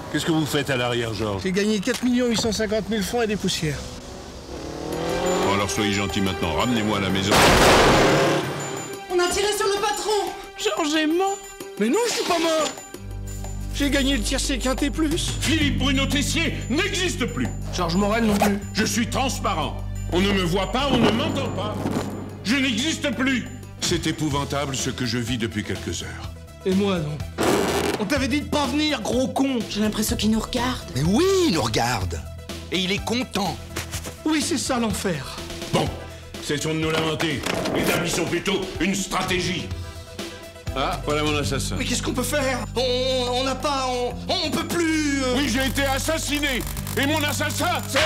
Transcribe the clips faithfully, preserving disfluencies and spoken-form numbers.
Qu'est-ce que vous faites à l'arrière, Georges? J'ai gagné quatre millions huit cent cinquante mille francs et des poussières. Bon, alors soyez gentil maintenant, ramenez-moi à la maison. On a tiré sur le patron. Georges est mort. Mais non, je suis pas mort. J'ai gagné le tiercé quinté plus. Philippe Bruno Tessier n'existe plus. Georges Morel non plus. Je suis transparent. On ne me voit pas, on ne m'entend pas. Je n'existe plus. C'est épouvantable ce que je vis depuis quelques heures. Et moi, non. On t'avait dit de pas venir, gros con. J'ai l'impression qu'il nous regarde. Mais oui, il nous regarde. Et il est content. Oui, c'est ça l'enfer. Bon, cessons de nous lamenter. Établissons plutôt une stratégie. Ah, voilà mon assassin. Mais qu'est-ce qu'on peut faire? On n'a pas... On, on peut plus... euh, Oui, j'ai été assassiné. Et mon assassin, c'est...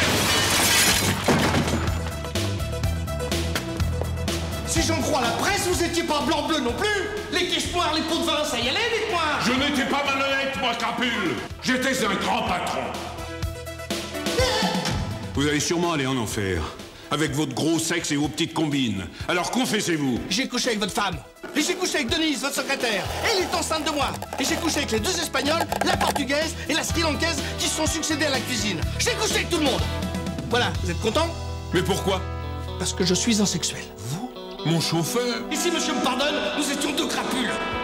Si j'en crois la presse, vous étiez pas blanc-bleu non plus. Les quiches noires, les pots de vin, ça y allait, dites-moi. Je n'étais pas malhonnête, moi, crapule. J'étais un grand patron. Vous allez sûrement aller en enfer. Avec votre gros sexe et vos petites combines. Alors confessez-vous. J'ai couché avec votre femme. Et j'ai couché avec Denise, votre secrétaire. Et elle est enceinte de moi. Et j'ai couché avec les deux Espagnols, la Portugaise et la Sri Lankaise qui se sont succédés à la cuisine. J'ai couché avec tout le monde. Voilà, vous êtes content? Mais pourquoi? Parce que je suis un sexuel. Vous? Mon chauffeur? Ici, monsieur me pardonne, nous étions deux crapules.